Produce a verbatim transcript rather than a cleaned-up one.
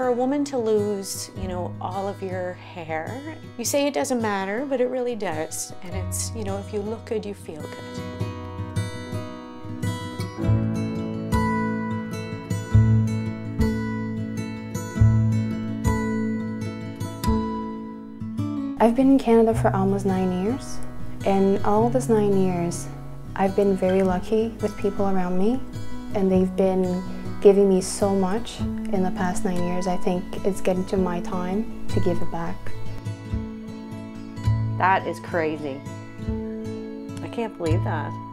for a woman to lose, you know, all of your hair, you say it doesn't matter, but it really does. And it's, you know, if you look good, you feel good. I've been in Canada for almost nine years, and all these nine years, I've been very lucky with people around me, and they've been giving me so much in the past nine years. I think it's getting to my time to give it back. That is crazy. I can't believe that.